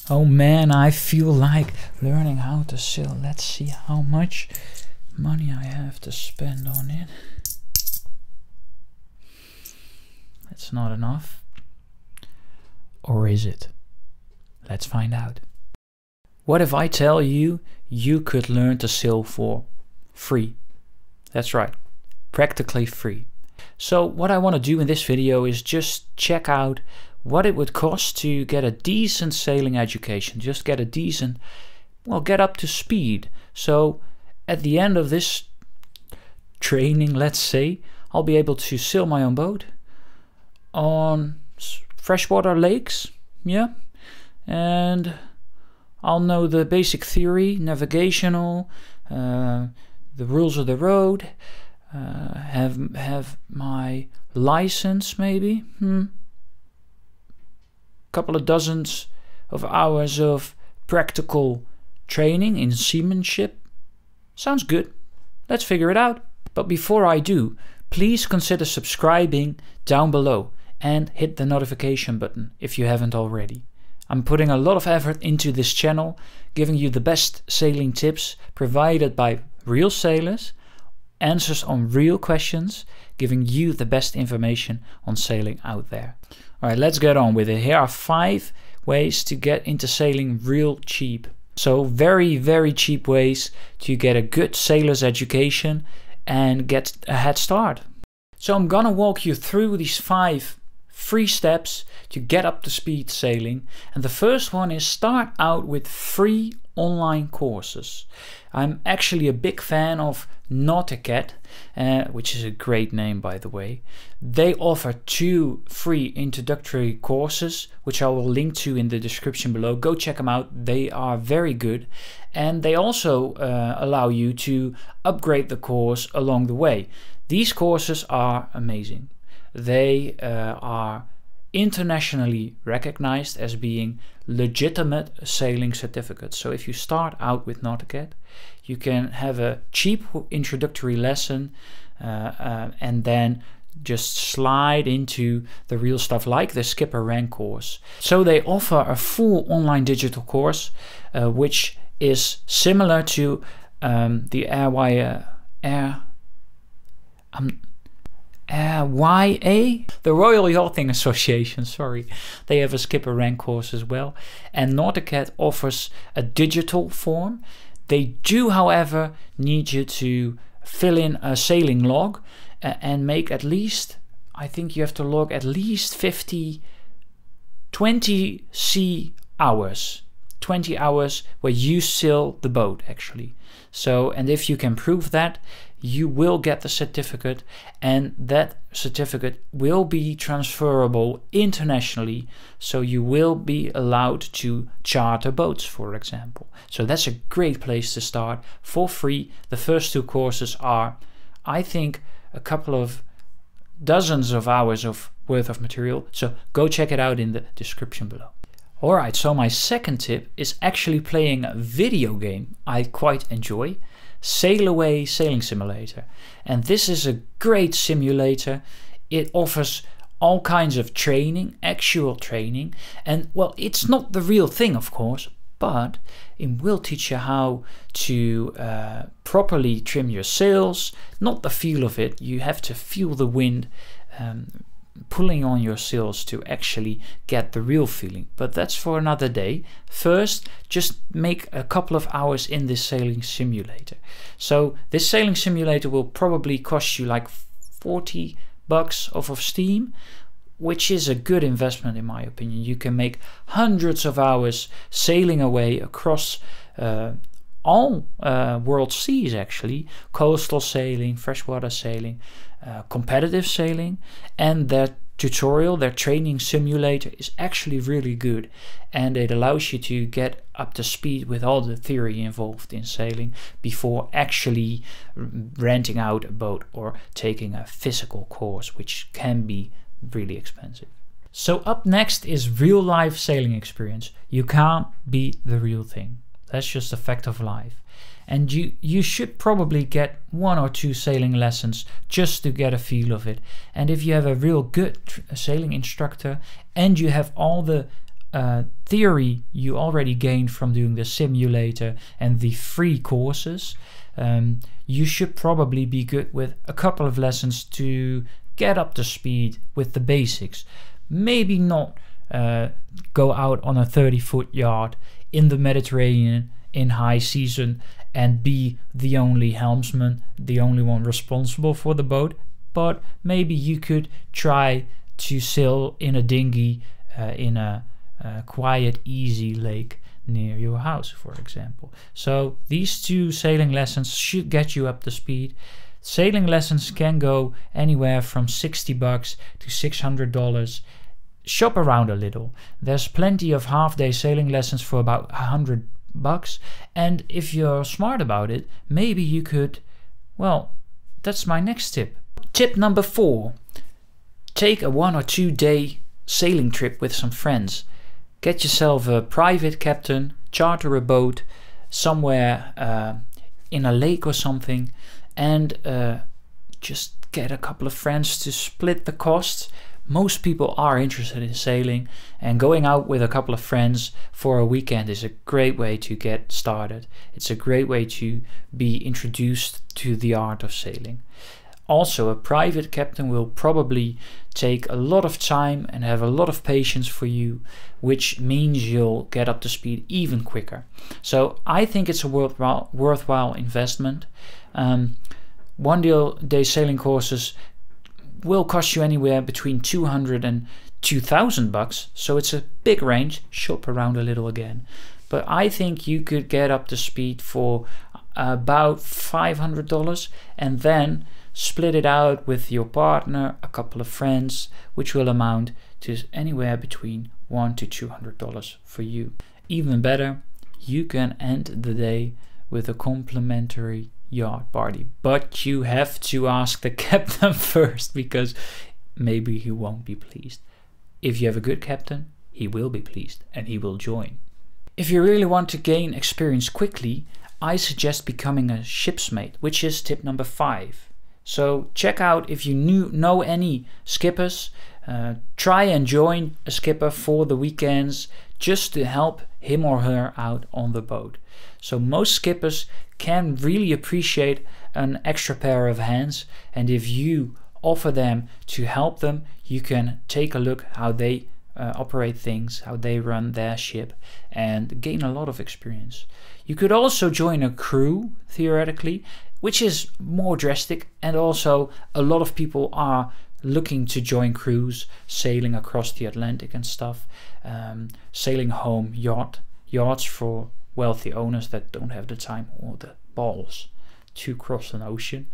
Oh man, I feel like learning how to sail. Let's see how much money I have to spend on it. It's not enough. Or is it? Let's find out. What if I tell you you could learn to sail for free? That's right, practically free. So what I want to do in this video is just check out what it would cost to get a decent sailing education. Just get a decent, well, get up to speed. So at the end of this training, let's say, I'll be able to sail my own boat on freshwater lakes, yeah, and I'll know the basic theory, navigational, the rules of the road, have my license maybe, couple of dozens of hours of practical training in seamanship. Sounds good. Let's figure it out. But before I do, please consider subscribing down below and hit the notification button if you haven't already. I'm putting a lot of effort into this channel, giving you the best sailing tips provided by real sailors, answers on real questions, giving you the best information on sailing out there. Alright, let's get on with it. Here are 5 ways to get into sailing real cheap. So very, very cheap ways to get a good sailor's education and get a head start. So I'm gonna walk you through these 5 free steps to get up to speed sailing. And the first one is start out with free online courses. I'm actually a big fan of Nauticat, which is a great name by the way. They offer 2 free introductory courses, which I will link to in the description below. Go check them out, they are very good. And they also allow you to upgrade the course along the way. These courses are amazing. They are internationally recognized as being legitimate sailing certificates. So if you start out with Nauticat, you can have a cheap introductory lesson and then just slide into the real stuff like the Skipper Rank course. So they offer a full online digital course which is similar to the YA, the Royal Yachting Association, sorry. They have a Skipper Rank course as well. And Nauticat offers a digital form. They do, however, need you to fill in a sailing log and make at least, I think you have to log at least 20 sea hours. 20 hours where you sail the boat actually. So, and if you can prove that, you will get the certificate, and that certificate will be transferable internationally, so you will be allowed to charter boats, for example. So that's a great place to start for free. The first 2 courses are, I think, a couple of dozens of hours of worth of material, so go check it out in the description below. Alright, so my second tip is actually playing a video game I quite enjoy, Sail Away Sailing Simulator. And this is a great simulator. It offers all kinds of training, actual training, and well, it's not the real thing of course, but it will teach you how to properly trim your sails, not the feel of it. You have to feel the wind pulling on your sails to actually get the real feeling, but that's for another day. First, just make a couple of hours in this sailing simulator. So this sailing simulator will probably cost you like $40 off of Steam, which is a good investment in my opinion. You can make hundreds of hours sailing away across all world seas actually, coastal sailing, freshwater sailing, competitive sailing, and their tutorial, their training simulator is actually really good, and it allows you to get up to speed with all the theory involved in sailing before actually renting out a boat or taking a physical course, which can be really expensive. So up next is real life sailing experience. You can't beat the real thing. That's just a fact of life. And you should probably get 1 or 2 sailing lessons just to get a feel of it. And if you have a real good sailing instructor and you have all the theory you already gained from doing the simulator and the free courses, you should probably be good with a couple of lessons to get up to speed with the basics. Maybe not go out on a 30-foot yacht in the Mediterranean in high season and be the only helmsman, the only one responsible for the boat, but maybe you could try to sail in a dinghy in a quiet, easy lake near your house, for example. So these 2 sailing lessons should get you up to speed. Sailing lessons can go anywhere from $60 to $600. Shop around a little. There's plenty of half-day sailing lessons for about $100. And if you're smart about it, maybe you could, well, that's my next tip. Tip number 4. Take a 1 or 2 day sailing trip with some friends. Get yourself a private captain, charter a boat somewhere in a lake or something, and just get a couple of friends to split the costs. Most people are interested in sailing, and going out with a couple of friends for a weekend is a great way to get started. It's a great way to be introduced to the art of sailing. Also, a private captain will probably take a lot of time and have a lot of patience for you, which means you'll get up to speed even quicker. So I think it's a worthwhile investment. 1 day sailing courses will cost you anywhere between $200 and $2,000, so it's a big range. Shop around a little again. But I think you could get up to speed for about $500 and then split it out with your partner, a couple of friends, which will amount to anywhere between $100 to $200 for you. Even better, you can end the day with a complimentary yacht party, but you have to ask the captain first, because maybe he won't be pleased. If you have a good captain, he will be pleased and he will join. If you really want to gain experience quickly, I suggest becoming a ship's mate, which is tip number 5. So check out if you know any skippers. Try and join a skipper for the weekends just to help him or her out on the boat. So most skippers can really appreciate an extra pair of hands, and if you offer them to help them, you can take a look how they operate things, how they run their ship, and gain a lot of experience. You could also join a crew, theoretically, which is more drastic, and also a lot of people are looking to join crews, sailing across the Atlantic and stuff, sailing home yachts for wealthy owners that don't have the time or the balls to cross an ocean.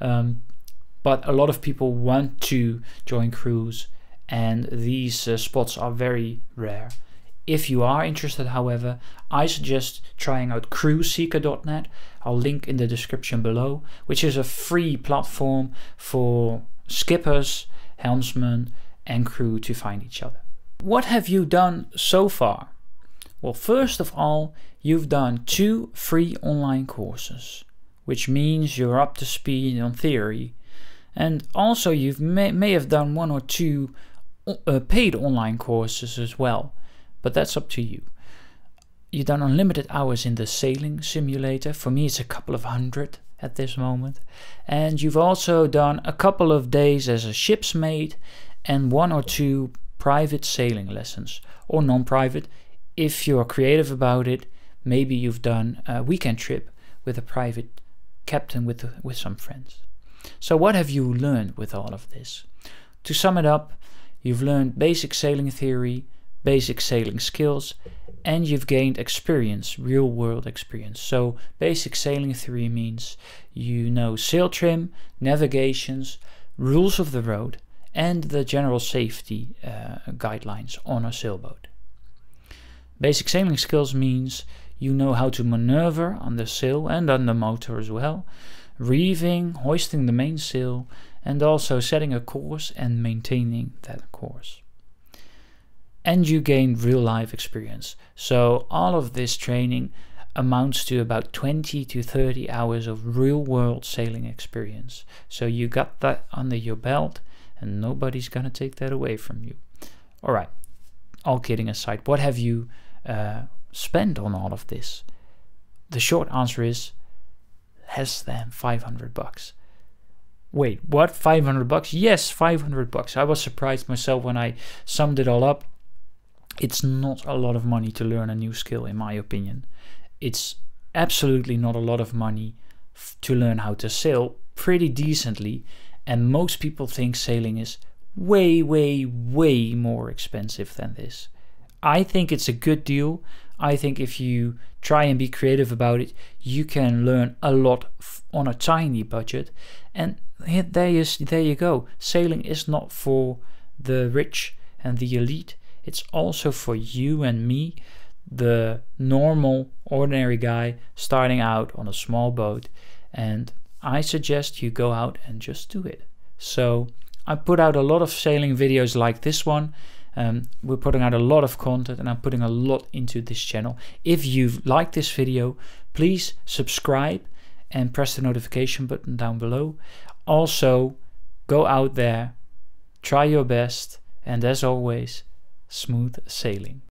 But a lot of people want to join crews, and these spots are very rare. If you are interested, however, I suggest trying out crewseeker.net. I'll link in the description below, which is a free platform for skippers, helmsmen, and crew to find each other. What have you done so far? Well, first of all, you've done 2 free online courses, which means you're up to speed on theory. And also you may have done 1 or 2 paid online courses as well, but that's up to you. You've done unlimited hours in the sailing simulator. For me, it's a couple of hundred at this moment. And you've also done a couple of days as a ship's mate and 1 or 2 private sailing lessons, or non-private. If you're creative about it, maybe you've done a weekend trip with a private captain with some friends. So what have you learned with all of this? To sum it up, you've learned basic sailing theory, basic sailing skills, and you've gained experience, real world experience. So basic sailing theory means you know sail trim, navigations, rules of the road, and the general safety guidelines on a sailboat. Basic sailing skills means you know how to maneuver on the sail and on the motor as well, reeving, hoisting the mainsail, and also setting a course and maintaining that course. And you gain real life experience. So all of this training amounts to about 20 to 30 hours of real world sailing experience. So you got that under your belt and nobody's gonna take that away from you. Alright, all kidding aside, what have you spent on all of this? The short answer is less than $500. Wait, what? $500? Yes, $500. I was surprised myself when I summed it all up. It's not a lot of money to learn a new skill, in my opinion. It's absolutely not a lot of money to learn how to sail pretty decently. And most people think sailing is way, way, way more expensive than this. I think it's a good deal. I think if you try and be creative about it, you can learn a lot on a tiny budget. And there you go. Sailing is not for the rich and the elite. It's also for you and me, the normal, ordinary guy starting out on a small boat. And I suggest you go out and just do it. So I put out a lot of sailing videos like this one. We're putting out a lot of content, and I'm putting a lot into this channel. If you've liked this video, please subscribe and press the notification button down below. Also, go out there, try your best, and as always, smooth sailing.